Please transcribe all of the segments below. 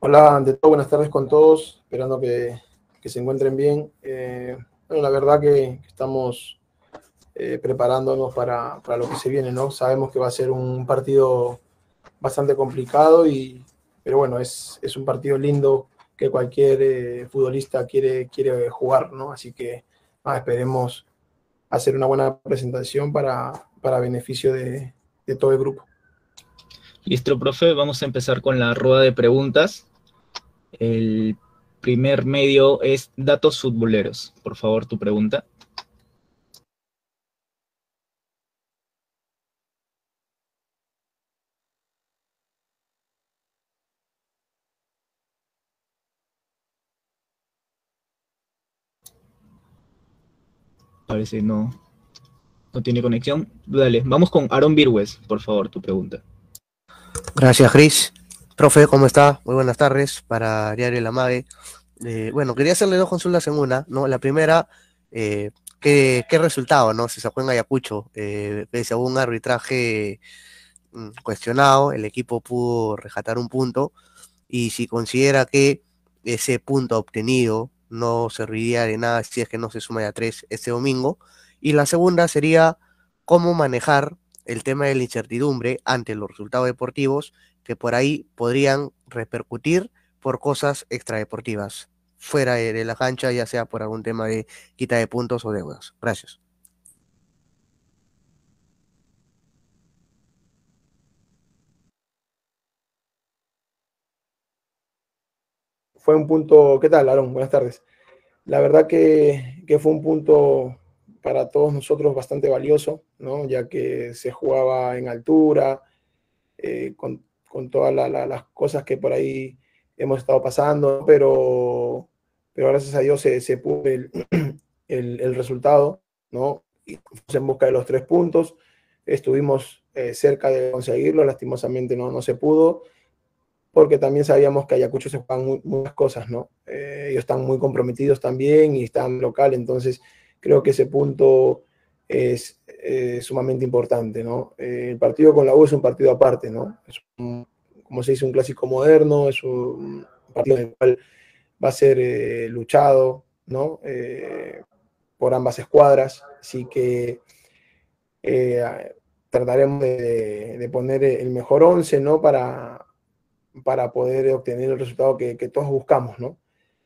Hola, ante todo, buenas tardes con todos, esperando que se encuentren bien. Bueno, la verdad que estamos preparándonos para lo que se viene, ¿no? Sabemos que va a ser un partido bastante complicado, pero bueno, es un partido lindo que cualquier futbolista quiere jugar, ¿no? Así que esperemos hacer una buena presentación para beneficio de todo el grupo. Listo, profe, vamos a empezar con la rueda de preguntas. El primer medio es datos futboleros. Por favor, tu pregunta. Parece no tiene conexión. Dale, vamos con Aaron Virgües. Por favor, tu pregunta. Gracias, Chris. Profe, ¿cómo está? Muy buenas tardes para Diario La Mague. Bueno, quería hacerle dos consultas en una, ¿no? La primera, ¿qué resultado, ¿no? Se sacó en Ayacucho, pese a un arbitraje cuestionado, el equipo pudo rescatar un punto, y si considera que ese punto obtenido no serviría de nada si es que no se suma ya tres este domingo. Y la segunda sería cómo manejar el tema de la incertidumbre ante los resultados deportivos que por ahí podrían repercutir por cosas extradeportivas, fuera de la cancha, ya sea por algún tema de quita de puntos o deudas. Gracias. Fue un punto, ¿qué tal, Aaron? Buenas tardes. La verdad que fue un punto para todos nosotros bastante valioso, ¿no? Ya que se jugaba en altura, con todas las cosas que por ahí hemos estado pasando, pero gracias a Dios se pudo el resultado, ¿no? Y fuimos en busca de los 3 puntos, estuvimos cerca de conseguirlo, lastimosamente no se pudo, porque también sabíamos que Ayacucho se juegan muchas cosas, ¿no? Ellos están muy comprometidos también y están local, entonces creo que ese punto es sumamente importante, ¿no? El partido con la U es un partido aparte, ¿no? Como se dice, un clásico moderno, es un partido en el cual va a ser luchado, ¿no? Por ambas escuadras, así que trataremos de poner el mejor 11, ¿no? Para poder obtener el resultado que todos buscamos, ¿no?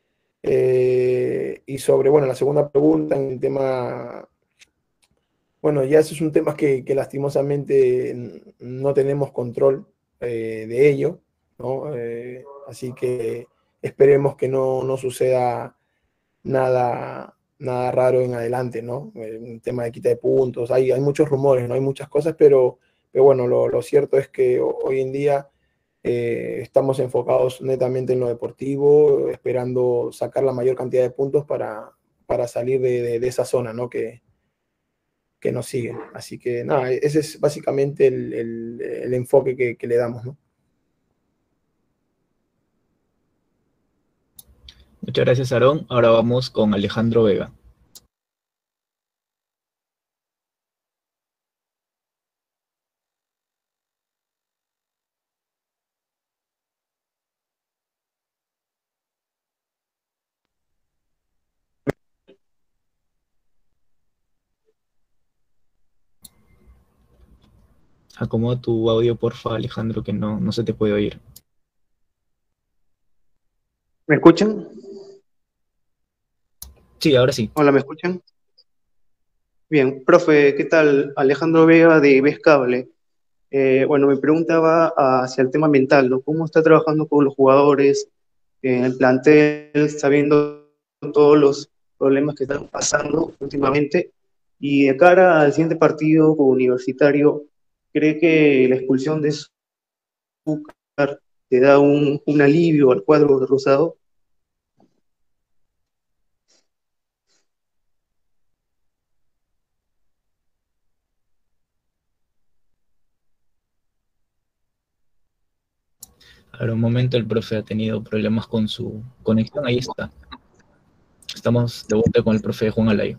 Y sobre, bueno, la segunda pregunta en el tema, bueno, ya eso es un tema que lastimosamente no tenemos control de ello, ¿no? Así que esperemos que no suceda nada raro en adelante, ¿no? Un tema de quita de puntos, hay muchos rumores, ¿no? Hay muchas cosas, pero bueno, lo cierto es que hoy en día estamos enfocados netamente en lo deportivo, esperando sacar la mayor cantidad de puntos para salir de esa zona, ¿no? Que nos sigue. Así que nada, ese es básicamente el enfoque que le damos, ¿no? Muchas gracias, Aaron. Ahora vamos con Alejandro Vega. Acomoda tu audio, porfa, Alejandro, que no se te puede oír. ¿Me escuchan? Sí, ahora sí. Hola, ¿me escuchan? Bien, profe, ¿qué tal? Alejandro Vega de Vez Cable. Bueno, mi pregunta va hacia el tema mental, ¿no? ¿Cómo está trabajando con los jugadores en el plantel, sabiendo todos los problemas que están pasando últimamente? Y de cara al siguiente partido Universitario, ¿cree que la expulsión de Zúcar te da un alivio al cuadro de Rosado? Ahora un momento, el profe ha tenido problemas con su conexión. Ahí está. Estamos de vuelta con el profe Juan Alayo.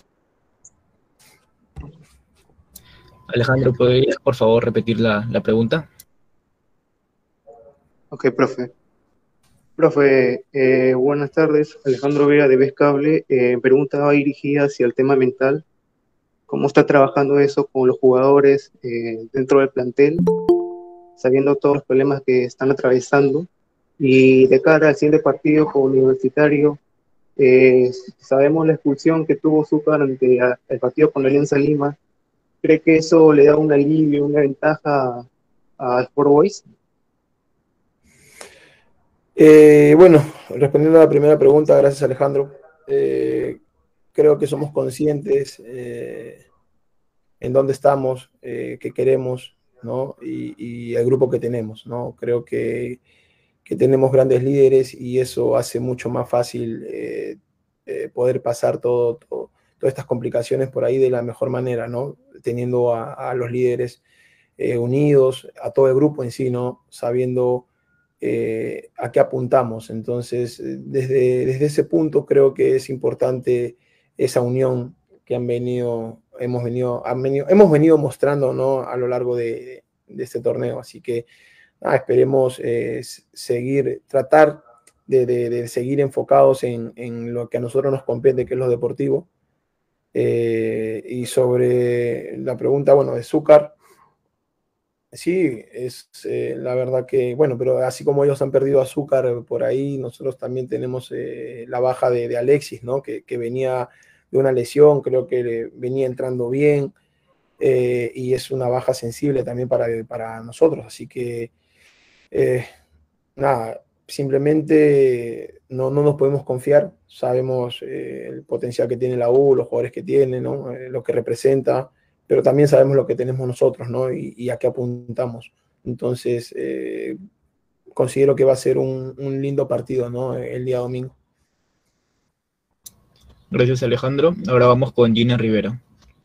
Alejandro, ¿podrías por favor repetir la pregunta? Ok, profe. Profe, buenas tardes. Alejandro Vega de Vescable. Pregunta va dirigida hacia el tema mental. ¿Cómo está trabajando eso con los jugadores dentro del plantel, sabiendo todos los problemas que están atravesando? Y de cara al siguiente partido con Universitario, sabemos la expulsión que tuvo Zúcar ante el partido con la Alianza Lima. ¿Cree que eso le da un alivio, una ventaja a Sport Boys? Bueno, respondiendo a la primera pregunta, gracias Alejandro. Creo que somos conscientes en dónde estamos, qué queremos, ¿no? Y el grupo que tenemos, ¿no? Creo que tenemos grandes líderes y eso hace mucho más fácil poder pasar todas estas complicaciones por ahí de la mejor manera, ¿no? Teniendo a los líderes unidos, a todo el grupo en sí, ¿no? Sabiendo a qué apuntamos. Entonces, desde ese punto creo que es importante esa unión que hemos venido mostrando, ¿no? A lo largo de este torneo. Así que esperemos tratar de seguir enfocados en lo que a nosotros nos compete, que es lo deportivo. Y sobre la pregunta, bueno, de Zúcar, sí, es la verdad que, bueno, pero así como ellos han perdido azúcar por ahí, nosotros también tenemos la baja de Alexis, ¿no? Que venía de una lesión, creo que venía entrando bien, y es una baja sensible también para nosotros, así que eh, nada, simplemente no nos podemos confiar, sabemos el potencial que tiene la U, los jugadores que tiene, ¿no? Lo que representa, pero también sabemos lo que tenemos nosotros, ¿no? Y a qué apuntamos. Entonces, considero que va a ser un lindo partido, ¿no? El día domingo. Gracias, Alejandro. Ahora vamos con Gina Rivero.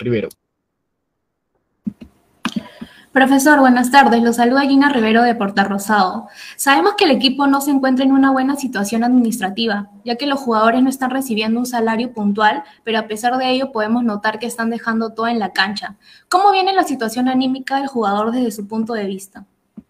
Profesor, buenas tardes. Lo saluda Gina Rivero de Portal Rosado. Sabemos que el equipo no se encuentra en una buena situación administrativa, ya que los jugadores no están recibiendo un salario puntual, pero a pesar de ello podemos notar que están dejando todo en la cancha. ¿Cómo viene la situación anímica del jugador desde su punto de vista?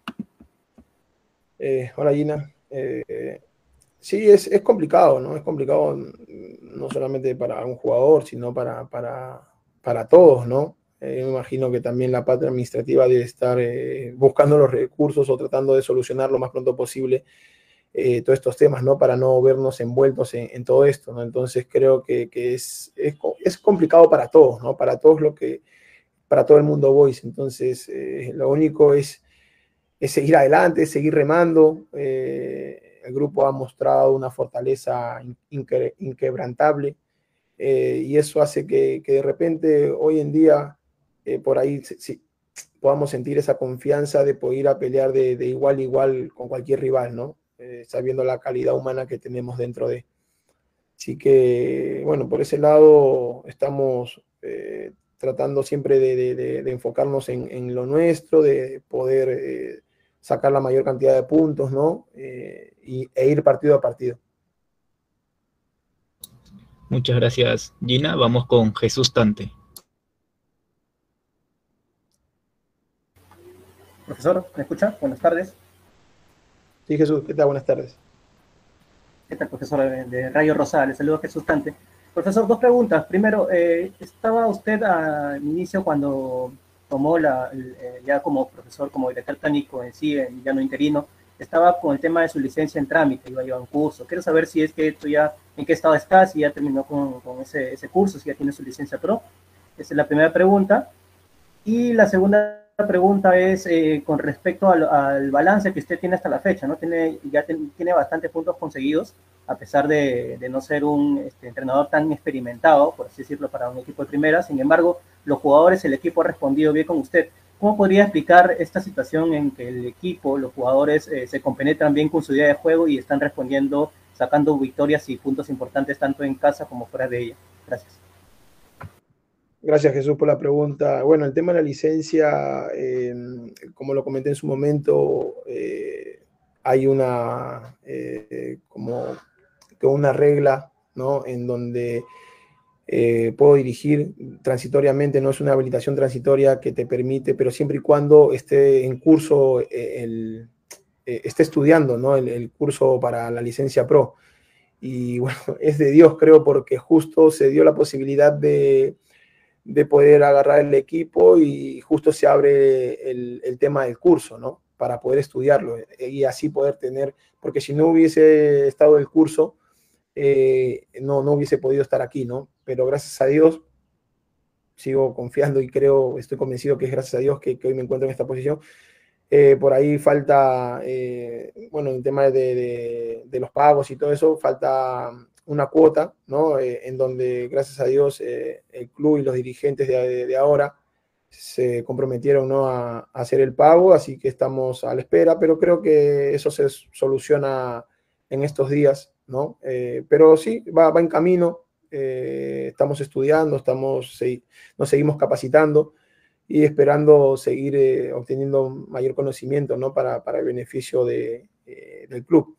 Hola Gina. Sí, es complicado, ¿no? Es complicado no solamente para un jugador, sino para todos, ¿no? Me imagino que también la parte administrativa debe estar buscando los recursos o tratando de solucionar lo más pronto posible todos estos temas, ¿no? Para no vernos envueltos en todo esto, ¿no? Entonces creo que es complicado para todos, ¿no? Para todo el mundo Boys. Entonces lo único es seguir adelante, seguir remando. El grupo ha mostrado una fortaleza inquebrantable, y eso hace que de repente hoy en día por ahí sí, podamos sentir esa confianza de poder ir a pelear de igual a igual con cualquier rival, ¿no? Sabiendo la calidad humana que tenemos dentro de. Así que, bueno, por ese lado estamos tratando siempre de enfocarnos en lo nuestro, de poder sacar la mayor cantidad de puntos, ¿no? E ir partido a partido. Muchas gracias, Gina. Vamos con Jesús Tante. Profesor, ¿me escucha? Buenas tardes. Sí, Jesús, ¿qué tal? Buenas tardes. ¿Qué tal, profesor de Rayo Rosada? Le saludo a Jesús Tante. Profesor, dos preguntas. Primero, ¿estaba usted al inicio cuando tomó ya como profesor, como director técnico en sí, ya no interino, estaba con el tema de su licencia en trámite, iba a llevar un curso? Quiero saber si es que esto ya, en qué estado está, si ya terminó con ese curso, si ya tiene su licencia pro. Esa es la primera pregunta. Y la segunda pregunta es con respecto al balance que usted tiene hasta la fecha, ¿no? Tiene bastantes puntos conseguidos, a pesar de no ser un entrenador tan experimentado, por así decirlo, para un equipo de primera. Sin embargo, los jugadores, el equipo ha respondido bien con usted. ¿Cómo podría explicar esta situación en que el equipo, los jugadores, se compenetran bien con su idea de juego y están respondiendo, sacando victorias y puntos importantes tanto en casa como fuera de ella? Gracias. Gracias, Jesús, por la pregunta. Bueno, el tema de la licencia, como lo comenté en su momento, hay como que una regla, ¿no? En donde puedo dirigir transitoriamente, no es una habilitación transitoria que te permite, pero siempre y cuando esté en curso está estudiando, ¿no? El curso para la licencia Pro. Y bueno, es de Dios, creo, porque justo se dio la posibilidad de poder agarrar el equipo y justo se abre el tema del curso, ¿no? Para poder estudiarlo y así poder tener, porque si no hubiese estado el curso, no hubiese podido estar aquí, ¿no? Pero gracias a Dios sigo confiando y creo, estoy convencido que es gracias a Dios que hoy me encuentro en esta posición. Por ahí falta, bueno, el tema de los pagos y todo eso, falta una cuota, ¿no? En donde, gracias a Dios, el club y los dirigentes de ahora se comprometieron, ¿no? a hacer el pago, así que estamos a la espera, pero creo que eso se soluciona en estos días, ¿no? Pero sí, va en camino, estamos estudiando, nos seguimos capacitando y esperando seguir obteniendo mayor conocimiento, ¿no? para el beneficio del club.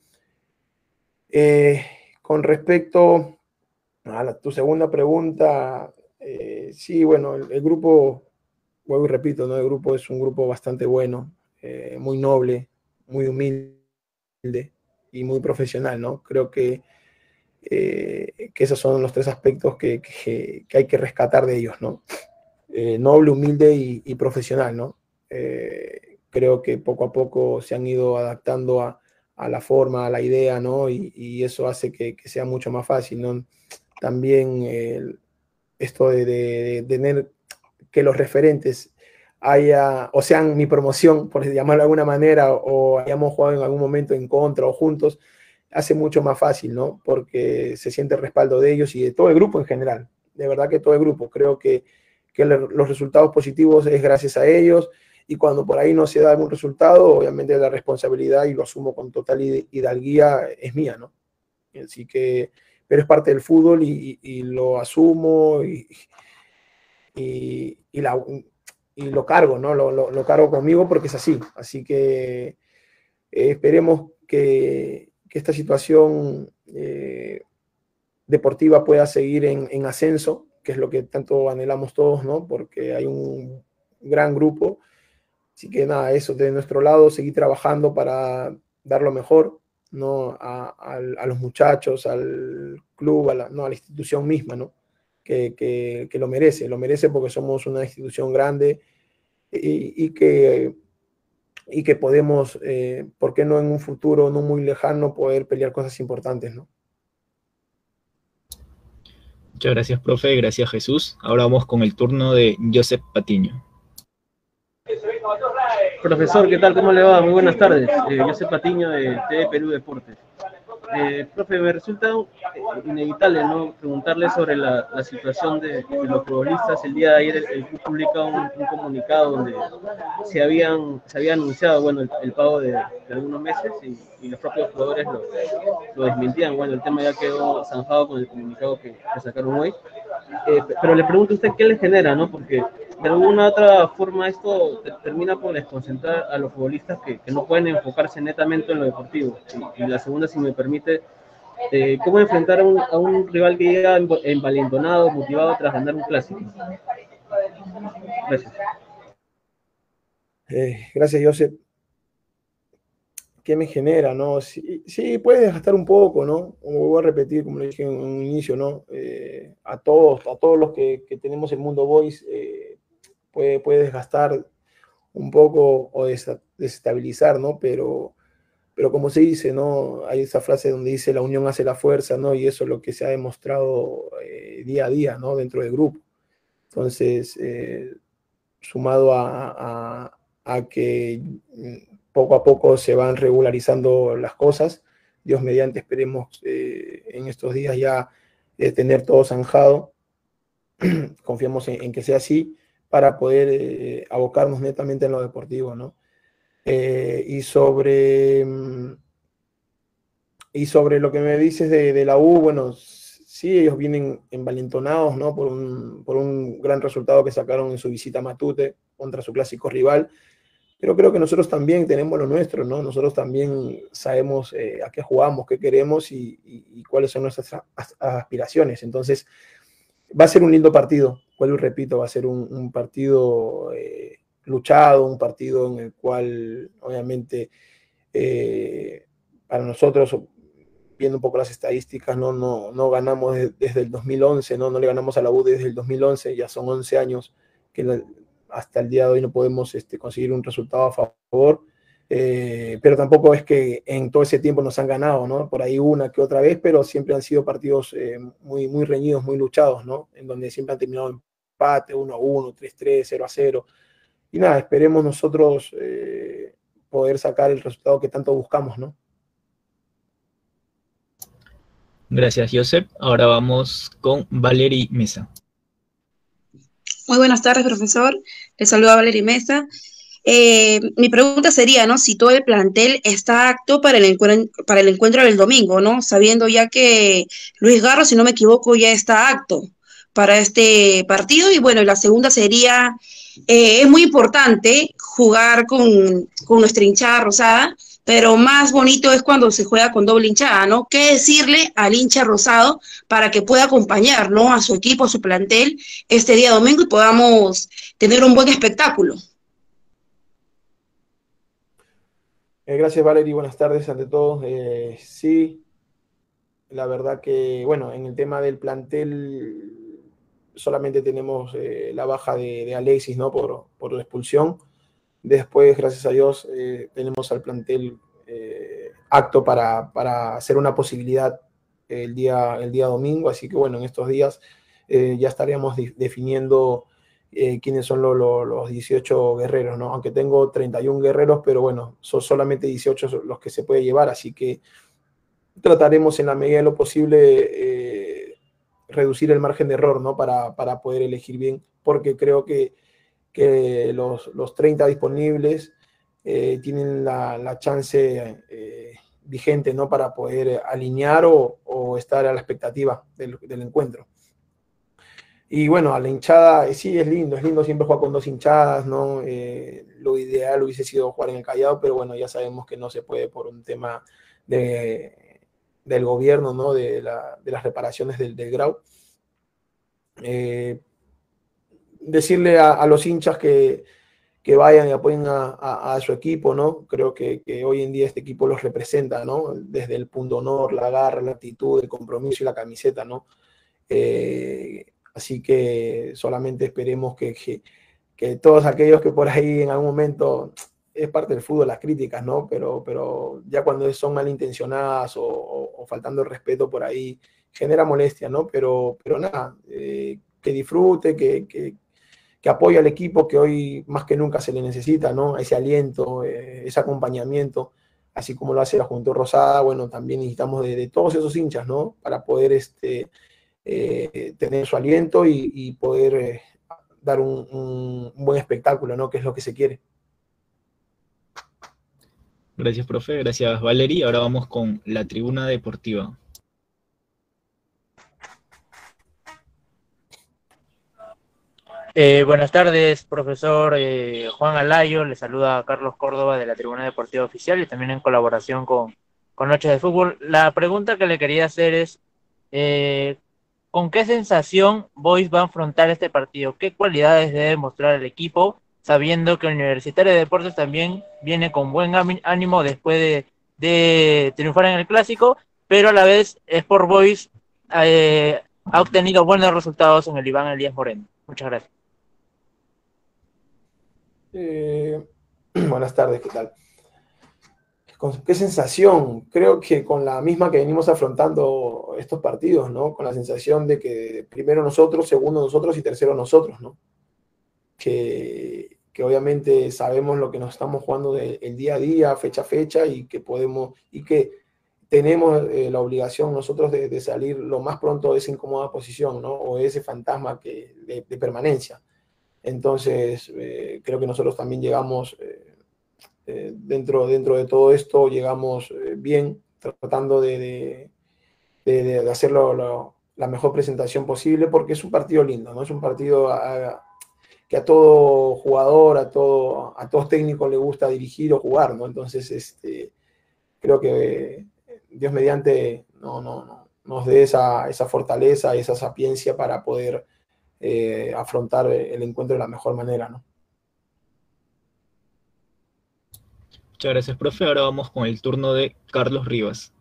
Con respecto a tu segunda pregunta, sí, bueno, el grupo, vuelvo y repito, ¿no? El grupo es un grupo bastante bueno, muy noble, muy humilde y muy profesional, ¿no? Creo que esos son los tres aspectos que hay que rescatar de ellos, ¿no? Noble, humilde y profesional, ¿no? Creo que poco a poco se han ido adaptando a la forma, a la idea, ¿no? Y eso hace que sea mucho más fácil, ¿no? También esto de tener que los referentes o sean mi promoción, por llamarlo de alguna manera, o hayamos jugado en algún momento en contra o juntos, hace mucho más fácil, ¿no? Porque se siente el respaldo de ellos y de todo el grupo en general. De verdad que todo el grupo. Creo que los resultados positivos es gracias a ellos, y cuando por ahí no se da algún resultado, obviamente la responsabilidad, y lo asumo con total hidalguía, es mía, ¿no? Así que, pero es parte del fútbol y lo asumo y lo cargo, ¿no? Lo cargo conmigo porque es así. Así que esperemos que esta situación deportiva pueda seguir en ascenso, que es lo que tanto anhelamos todos, ¿no? Porque hay un gran grupo. Así que nada, eso de nuestro lado, seguir trabajando para dar lo mejor, ¿no? A los muchachos, al club, a la institución misma, ¿no? Que lo merece porque somos una institución grande y que podemos, ¿por qué no en un futuro no muy lejano, poder pelear cosas importantes, ¿no? Muchas gracias, profe. Gracias, Jesús. Ahora vamos con el turno de Joseph Patiño. Profesor, ¿qué tal? ¿Cómo le va? Muy buenas tardes. Joseph Patiño de TV Perú Deportes. Profe, me resulta inevitable, ¿no?, preguntarle sobre la situación de los futbolistas. El día de ayer el club publica un comunicado donde se había anunciado, bueno, el pago de algunos meses y los propios jugadores lo desmentían. Bueno, el tema ya quedó zanjado con el comunicado que sacaron hoy. Pero le pregunto a usted qué le genera, ¿no? Porque de alguna u otra forma esto termina por desconcentrar a los futbolistas que no pueden enfocarse netamente en lo deportivo. Y la segunda, si me permite, ¿cómo enfrentar a un rival que llega envalentonado, motivado tras ganar un clásico? Gracias. Gracias, Joseph. ¿Qué me genera, no? Sí, puede desgastar un poco, ¿no? Como voy a repetir, como le dije en un inicio, ¿no? A todos los que tenemos el Mundo Boys, puede desgastar un poco o desestabilizar, ¿no? Pero como se dice, ¿no? Hay esa frase donde dice la unión hace la fuerza, ¿no? Y eso es lo que se ha demostrado día a día, ¿no? Dentro del grupo. Entonces, sumado a que poco a poco se van regularizando las cosas, Dios mediante, esperemos en estos días ya tener todo zanjado. Confiamos en que sea así para poder abocarnos netamente en lo deportivo, ¿no? Y sobre lo que me dices de la U, bueno, sí, ellos vienen envalentonados, ¿no? Por un gran resultado que sacaron en su visita a Matute contra su clásico rival, pero creo que nosotros también tenemos lo nuestro, ¿no? Nosotros también sabemos a qué jugamos, qué queremos y cuáles son nuestras aspiraciones. Entonces, va a ser un lindo partido, vuelvo y repito, va a ser un partido luchado, un partido en el cual obviamente Para nosotros, viendo un poco las estadísticas, no ganamos desde el 2011, no le ganamos a la U desde el 2011, ya son 11 años que hasta el día de hoy no podemos conseguir un resultado a favor, pero tampoco es que en todo ese tiempo nos han ganado, ¿no? Por ahí una que otra vez, pero siempre han sido partidos muy, muy reñidos, muy luchados, ¿no? En donde siempre han terminado en empate, 1-1, 3-3, 0-0, y nada, esperemos nosotros poder sacar el resultado que tanto buscamos, ¿no? Gracias, Josep. Ahora vamos con Valery Mesa. Muy buenas tardes, profesor. Les saluda Valery Mesa. Mi pregunta sería, ¿no? Si todo el plantel está apto para el encuentro del domingo, ¿no? Sabiendo ya que Luis Garro, si no me equivoco, ya está apto para este partido. Y bueno, la segunda sería, es muy importante jugar con nuestra hinchada rosada, pero más bonito es cuando se juega con doble hinchada, ¿no? ¿Qué decirle al hincha rosado para que pueda acompañar, ¿no? A su equipo, a su plantel este día domingo y podamos tener un buen espectáculo? Gracias, Valery. Buenas tardes ante todos. Sí, la verdad que, bueno, en el tema del plantel solamente tenemos la baja de Alexis, ¿no? Por la expulsión. Después, gracias a Dios, tenemos al plantel apto para hacer una posibilidad el día domingo. Así que, bueno, en estos días ya estaríamos definiendo quiénes son los 18 guerreros, ¿no? Aunque tengo 31 guerreros, pero bueno, son solamente 18 los que se puede llevar, así que trataremos en la medida de lo posible reducir el margen de error, ¿no? Para poder elegir bien, porque creo que los 30 disponibles tienen la chance vigente, ¿no? Para poder alinear o estar a la expectativa del encuentro. Y bueno, a la hinchada, sí, es lindo siempre jugar con dos hinchadas, ¿no? Lo ideal hubiese sido jugar en el Callao, pero bueno, ya sabemos que no se puede por un tema del gobierno, ¿no? De las reparaciones del Grau. Decirle a los hinchas que vayan y apoyen a su equipo, ¿no? Creo que hoy en día este equipo los representa, ¿no? Desde el punto honor, la garra, la actitud, el compromiso y la camiseta, ¿no? Así que solamente esperemos que todos aquellos que por ahí en algún momento, es parte del fútbol las críticas, ¿no? Pero ya cuando son malintencionadas o faltando el respeto por ahí, genera molestia, ¿no? Pero nada, que disfrute, que apoye al equipo, que hoy más que nunca se le necesita, ¿no? Ese aliento, ese acompañamiento, así como lo hace la Juventud Rosada. Bueno, también necesitamos de todos esos hinchas, ¿no? Para poder tener su aliento y poder dar un buen espectáculo, ¿no? Que es lo que se quiere. Gracias, profe. Gracias, Valery. Ahora vamos con la tribuna deportiva. Buenas tardes, profesor Juan Alayo. Le saluda a Carlos Córdoba de la Tribuna Deportiva Oficial y también en colaboración con Noches de Fútbol. La pregunta que le quería hacer es, ¿con qué sensación Boys va a afrontar este partido? ¿Qué cualidades debe mostrar el equipo, sabiendo que Universitario de Deportes también viene con buen ánimo después de triunfar en el Clásico, pero a la vez Sport Boys ha obtenido buenos resultados en el Iván Elías Moreno? Muchas gracias. Buenas tardes, ¿qué tal? ¿Con qué sensación? Creo que con la misma que venimos afrontando estos partidos, ¿no? Con la sensación de que primero nosotros, segundo nosotros y tercero nosotros, ¿no? Que obviamente sabemos lo que nos estamos jugando el día a día, fecha a fecha, y que podemos, y que tenemos la obligación nosotros de salir lo más pronto de esa incómoda posición, ¿no? O de ese fantasma de permanencia. Entonces, creo que nosotros también llegamos, dentro de todo esto, llegamos bien, tratando de hacerlo la mejor presentación posible, porque es un partido lindo, ¿no? Es un partido que a todo jugador, a todo técnico le gusta dirigir o jugar, ¿no? Entonces, creo que Dios mediante nos dé esa fortaleza y esa sapiencia para poder afrontar el encuentro de la mejor manera, ¿no? Muchas gracias, profe. Ahora vamos con el turno de Carlos Rivas.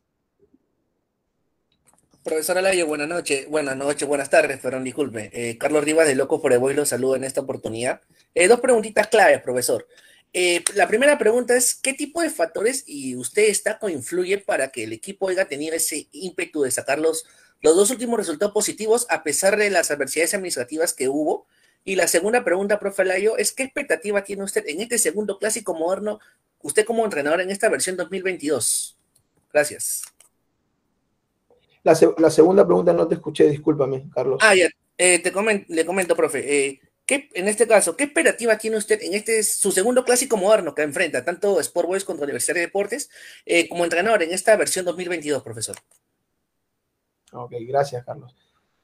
Profesor Alayo, buenas noches, buenas tardes, perdón, disculpe. Carlos Rivas de Loco por el Boy lo saludo en esta oportunidad. Dos preguntitas claves, profesor. La primera pregunta es, ¿qué tipo de factores y usted destaca o influye para que el equipo haya tenido ese ímpetu de sacar los dos últimos resultados positivos a pesar de las adversidades administrativas que hubo? Y la segunda pregunta, profe Alayo, es ¿qué expectativa tiene usted en este segundo clásico moderno, usted como entrenador en esta versión 2022? Gracias. La segunda pregunta no te escuché, discúlpame, Carlos. Ya, le comento, profe. En este caso, ¿qué expectativa tiene usted en su segundo clásico moderno que enfrenta tanto Sport Boys contra Universidad de Deportes como entrenador en esta versión 2022, profesor? Ok, gracias, Carlos.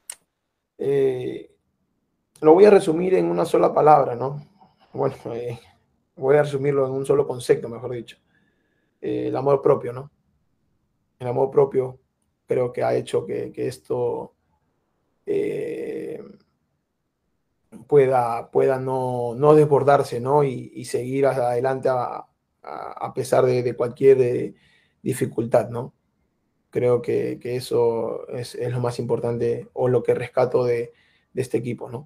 Lo voy a resumir en una sola palabra, ¿no? Bueno, voy a resumirlo en un solo concepto, mejor dicho. El amor propio, ¿no? El amor propio creo que ha hecho que esto pueda no desbordarse, ¿no? Y seguir hacia adelante a pesar de cualquier dificultad, ¿no? Creo que eso es lo más importante o lo que rescato de este equipo, ¿no?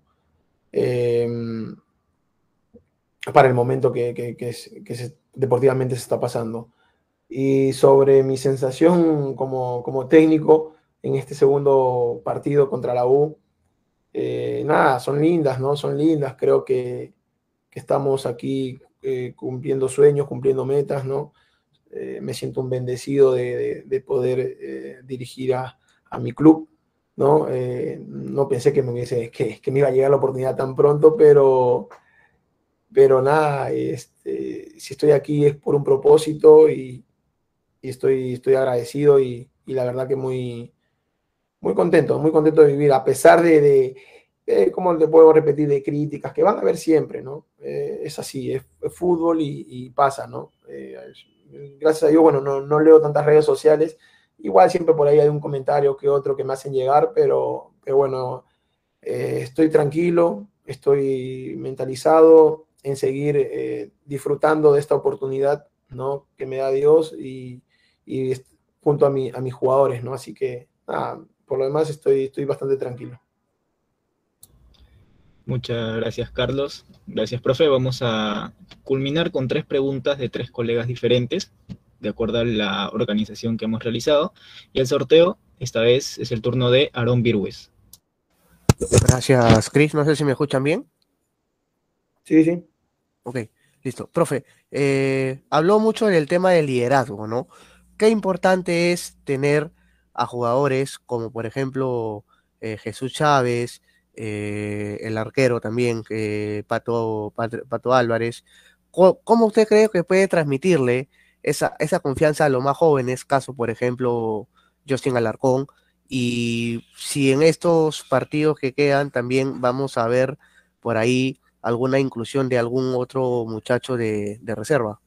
Para el momento que deportivamente se está pasando. Y sobre mi sensación como técnico en este segundo partido contra la U, nada, son lindas, ¿no? Son lindas. Creo que estamos aquí cumpliendo sueños, cumpliendo metas, ¿no? Me siento un bendecido de poder dirigir a mi club, ¿no? No pensé que me iba a llegar la oportunidad tan pronto, pero nada, si estoy aquí es por un propósito y estoy agradecido y la verdad que muy contento de vivir, a pesar ¿cómo te puedo repetir? De críticas que van a haber siempre, ¿no? Es así, es fútbol y pasa, ¿no? Gracias a Dios, bueno, no leo tantas redes sociales, igual siempre por ahí hay un comentario que otro que me hacen llegar, pero bueno, estoy tranquilo, estoy mentalizado en seguir disfrutando de esta oportunidad, ¿no? Que me da Dios y junto a mis jugadores, ¿no? Así que, nada, por lo demás estoy bastante tranquilo. Muchas gracias, Carlos. Gracias, profe. Vamos a culminar con 3 preguntas de 3 colegas diferentes, de acuerdo a la organización que hemos realizado. Y el sorteo, esta vez, es el turno de Aarón Virgües. Gracias, Chris. No sé si me escuchan bien. Sí. Ok, listo. Profe, habló mucho del tema del liderazgo, ¿no? Qué importante es tener a jugadores como, por ejemplo, Jesús Chávez, el arquero también, Pato Álvarez. ¿Cómo usted cree que puede transmitirle esa confianza a los más jóvenes? Caso, por ejemplo, Justin Alarcón. Y si en estos partidos que quedan también vamos a ver por ahí alguna inclusión de algún otro muchacho de reserva.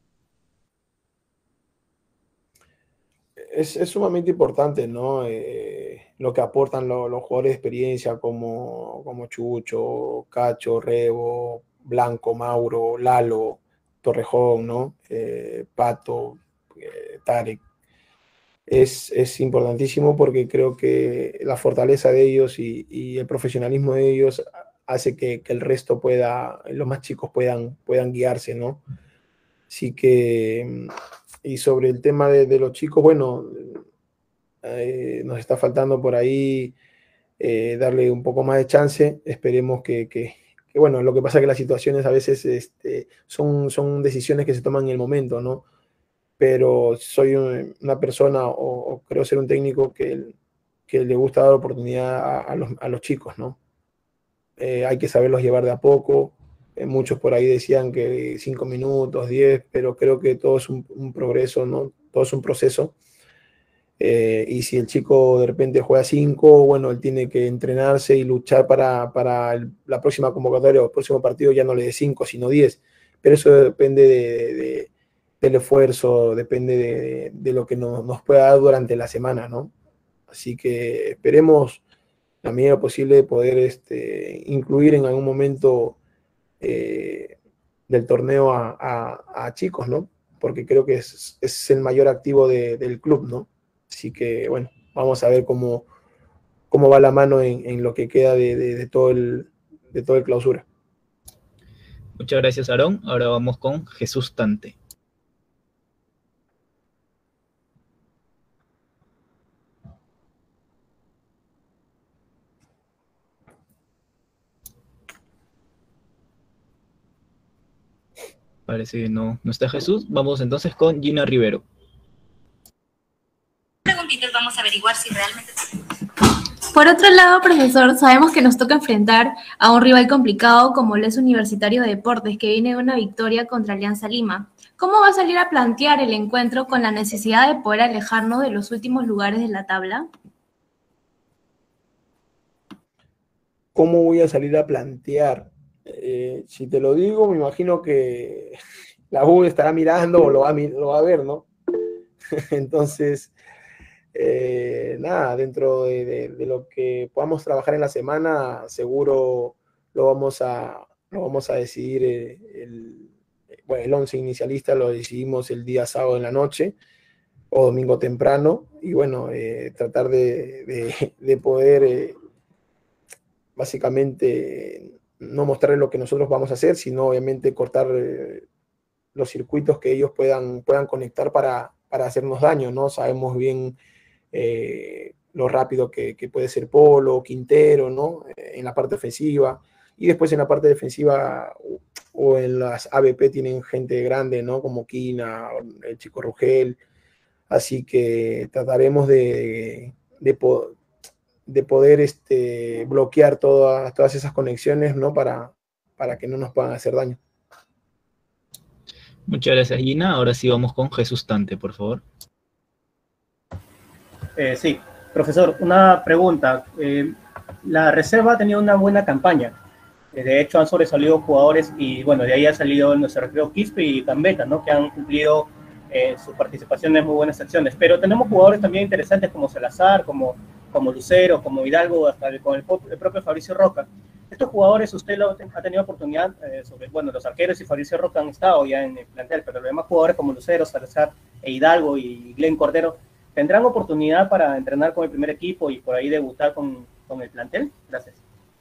Es sumamente importante, ¿no? Lo que aportan los jugadores de experiencia como Chucho, Cacho, Rebo, Blanco, Mauro, Lalo, Torrejón, ¿no? Pato, Tarek. Es importantísimo porque creo que la fortaleza de ellos y el profesionalismo de ellos hace que el resto los más chicos puedan guiarse, ¿no? Así que, y sobre el tema de los chicos, bueno, nos está faltando por ahí darle un poco más de chance. Esperemos que bueno, lo que pasa es que las situaciones a veces son decisiones que se toman en el momento, ¿no? Pero soy una persona o creo ser un técnico que le gusta dar oportunidad a los chicos, ¿no? Hay que saberlos llevar de a poco. Muchos por ahí decían que 5 minutos, 10, pero creo que todo es un progreso, ¿no? Todo es un proceso. Y si el chico de repente juega 5, bueno, él tiene que entrenarse y luchar para la próxima convocatoria o el próximo partido ya no le dé 5, sino 10. Pero eso depende del esfuerzo, depende de lo que nos pueda dar durante la semana, ¿no? Así que esperemos la medida posible poder incluir en algún momento del torneo a chicos, ¿no? porque creo que es el mayor activo del club, ¿no? Así que, bueno, vamos a ver cómo va la mano en lo que queda de todo el clausura. Muchas gracias, Aarón. Ahora vamos con Jesús Tante. Parece que no está Jesús. Vamos entonces con Gina Rivero. Preguntitas, vamos a averiguar si realmente... Por otro lado, profesor, sabemos que nos toca enfrentar a un rival complicado como lo es Universitario de Deportes, que viene de una victoria contra Alianza Lima. ¿Cómo va a salir a plantear el encuentro con la necesidad de poder alejarnos de los últimos lugares de la tabla? ¿Cómo voy a salir a plantear? Si te lo digo, me imagino que la U estará mirando o lo va a ver, ¿no? Entonces, nada, dentro de lo que podamos trabajar en la semana, seguro lo vamos a decidir. El 11 inicialista lo decidimos el día sábado en la noche o domingo temprano, y bueno, tratar de poder básicamente no mostrarles lo que nosotros vamos a hacer, sino obviamente cortar los circuitos que ellos puedan conectar para hacernos daño, ¿no? Sabemos bien lo rápido que puede ser Polo, Quintero, ¿no? En la parte ofensiva, y después en la parte defensiva o en las ABP tienen gente grande, ¿no? Como Quina, el chico Rugel, así que trataremos de poder bloquear todas esas conexiones, ¿no? Para que no nos puedan hacer daño. Muchas gracias, Gina. Ahora sí vamos con Jesús Tante, por favor. Sí, profesor, una pregunta. La reserva ha tenido una buena campaña. De hecho, han sobresalido jugadores y, bueno, de ahí ha salido nuestro arquero Quispe y Gambetta, ¿no? Que han cumplido su participación en muy buenas acciones. Pero tenemos jugadores también interesantes como Salazar, como Lucero, como Hidalgo, hasta con el propio Fabricio Roca. Estos jugadores, usted ha tenido oportunidad, los arqueros y Fabricio Roca han estado ya en el plantel, pero los demás jugadores como Lucero, Salazar e Hidalgo y Glenn Cordero, ¿tendrán oportunidad para entrenar con el primer equipo y por ahí debutar con el plantel? Gracias.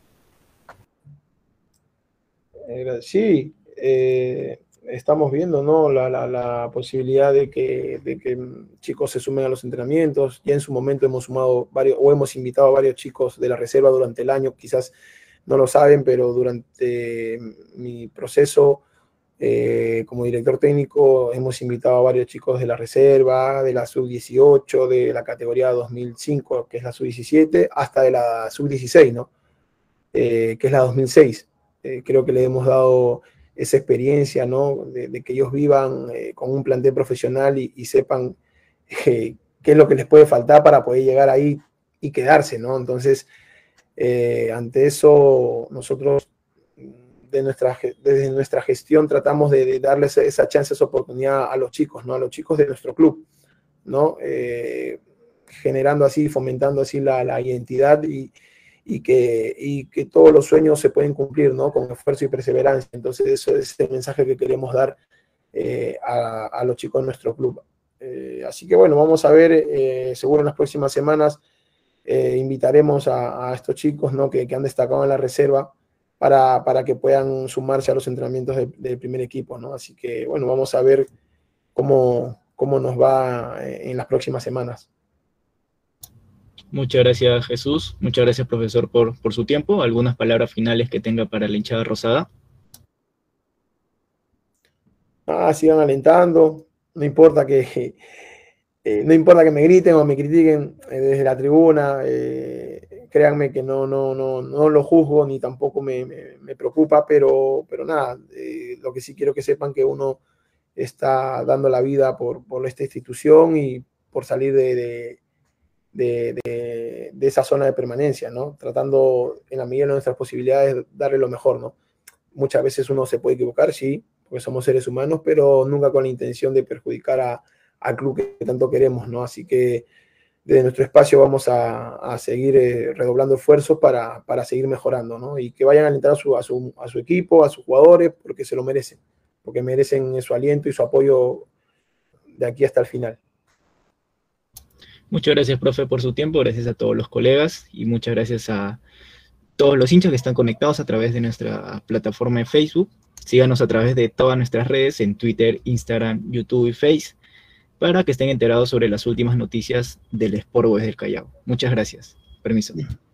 Sí, estamos viendo, ¿no? la posibilidad de que chicos se sumen a los entrenamientos. Ya en su momento hemos sumado hemos invitado a varios chicos de la reserva durante el año, quizás no lo saben, pero durante mi proceso como director técnico hemos invitado a varios chicos de la reserva, de la sub-18, de la categoría 2005, que es la sub-17, hasta de la sub-16, ¿no? Que es la 2006. Creo que le hemos dado esa experiencia, ¿no? De que ellos vivan con un plantel profesional y sepan qué es lo que les puede faltar para poder llegar ahí y quedarse, ¿no? Entonces, ante eso, nosotros desde nuestra gestión tratamos de darles esa chance, esa oportunidad a los chicos, ¿no? A los chicos de nuestro club, ¿no? Generando así, fomentando así la identidad y que todos los sueños se pueden cumplir, ¿no? Con esfuerzo y perseverancia. Entonces, eso es el mensaje que queremos dar a los chicos de nuestro club. Así que bueno, vamos a ver, seguro en las próximas semanas invitaremos a estos chicos, ¿no? que han destacado en la reserva para que puedan sumarse a los entrenamientos del primer equipo, ¿no? Así que bueno, vamos a ver cómo nos va en las próximas semanas. Muchas gracias, Jesús. Muchas gracias, profesor, por su tiempo. ¿Algunas palabras finales que tenga para la hinchada rosada? Sigan alentando. No importa que me griten o me critiquen desde la tribuna. Créanme que no lo juzgo ni tampoco me preocupa, pero nada. Lo que sí quiero que sepan que uno está dando la vida por esta institución y por salir de esa zona de permanencia, ¿no? Tratando en la medida de nuestras posibilidades darle lo mejor, ¿no? Muchas veces uno se puede equivocar, sí, porque somos seres humanos, pero nunca con la intención de perjudicar al club que tanto queremos, ¿no? Así que desde nuestro espacio vamos a seguir redoblando esfuerzos para seguir mejorando, ¿no? Y que vayan a alentar a su equipo, a sus jugadores, porque se lo merecen, porque merecen su aliento y su apoyo de aquí hasta el final. Muchas gracias, profe, por su tiempo, gracias a todos los colegas y muchas gracias a todos los hinchas que están conectados a través de nuestra plataforma de Facebook. Síganos a través de todas nuestras redes en Twitter, Instagram, YouTube y Face para que estén enterados sobre las últimas noticias del Sport Boys del Callao. Muchas gracias. Permiso.